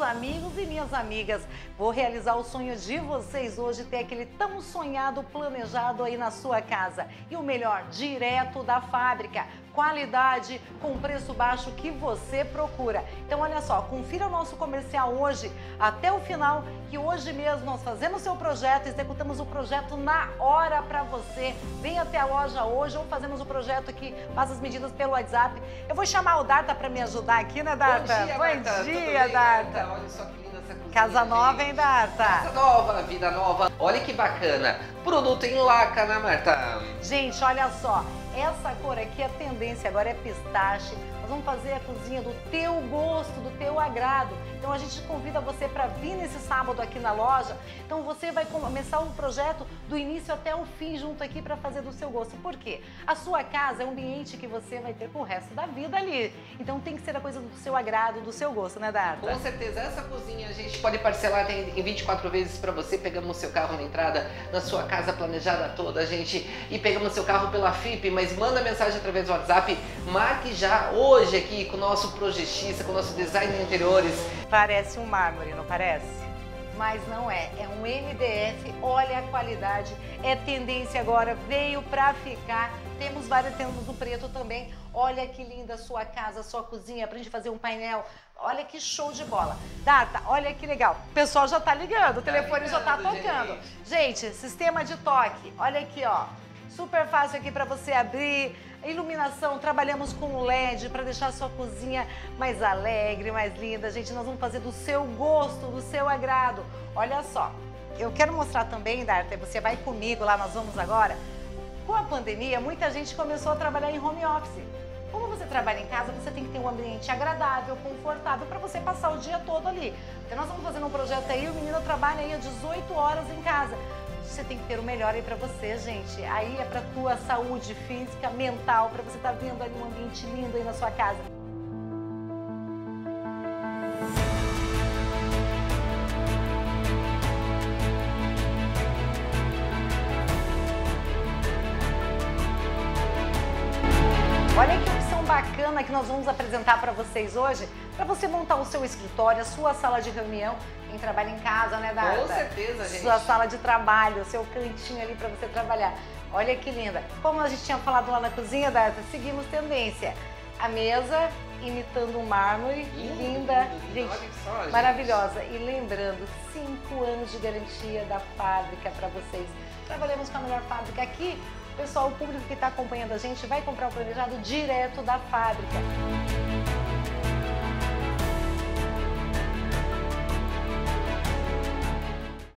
amigos e minhas amigas. Vou realizar o sonho de vocês hoje, ter aquele tão sonhado, planejado aí na sua casa. E o melhor, direto da fábrica. Qualidade com preço baixo que você procura. Então olha só, confira o nosso comercial hoje até o final, que hoje mesmo nós fazemos seu projeto, executamos o projeto na hora para você. Vem até a loja hoje ou fazemos o projeto aqui, passa as medidas pelo WhatsApp. Eu vou chamar o Darta para me ajudar aqui, né, Darta? Bom dia, Darta. Olha só que linda essa cozinha. Casa nova, hein, Darta? Casa nova, vida nova. Olha que bacana. Produto em laca, né, Marta? Gente, olha só. Essa cor aqui, a tendência agora é pistache. Nós vamos fazer a cozinha do teu gosto, do teu agrado. Então a gente convida você para vir nesse sábado aqui na loja. Então você vai começar o projeto do início até o fim junto aqui para fazer do seu gosto. Por quê? A sua casa é um ambiente que você vai ter pro resto da vida ali. Então tem que ser a coisa do seu agrado, do seu gosto, né, Darta? Com certeza. Essa cozinha a gente pode parcelar em 24 vezes para você. Pegamos o seu carro na entrada, na sua casa planejada toda, gente. E pegamos o seu carro pela FIP, mas manda mensagem através do WhatsApp. Marque já hoje aqui com o nosso projetista, com o nosso design de interiores. Parece um mármore, não parece? Mas não é, é um MDF, olha a qualidade, é tendência agora, veio pra ficar. Temos no preto também. Olha que linda a sua casa, a sua cozinha, pra gente fazer um painel. Olha que show de bola. Darta, olha que legal. O pessoal já tá ligando, o telefone já tá tocando. Gente, sistema de toque, olha aqui, ó. Super fácil aqui para você abrir. Iluminação, trabalhamos com LED para deixar a sua cozinha mais alegre, mais linda. Gente, nós vamos fazer do seu gosto, do seu agrado. Olha só, eu quero mostrar também, Darta, você vai comigo lá, nós vamos agora. Com a pandemia, muita gente começou a trabalhar em home office. Como você trabalha em casa, você tem que ter um ambiente agradável, confortável para você passar o dia todo ali. Então nós vamos fazer um projeto aí, o menino trabalha aí 18 horas em casa. Você tem que ter o melhor aí pra você, gente. Aí é pra tua saúde física, mental, pra você estar vendo ali um ambiente lindo aí na sua casa. Olha que opção bacana que nós vamos apresentar para vocês hoje, para você montar o seu escritório, a sua sala de reunião. Quem trabalha em casa, né, Darta? Com certeza, gente. Sua sala de trabalho, o seu cantinho ali para você trabalhar. Olha que linda. Como a gente tinha falado lá na cozinha, Darta, seguimos tendência. A mesa imitando um mármore, linda, gente, olha só, gente, maravilhosa. E lembrando, 5 anos de garantia da fábrica para vocês. Trabalhamos com a melhor fábrica aqui. Pessoal, o público que está acompanhando a gente vai comprar o planejado direto da fábrica.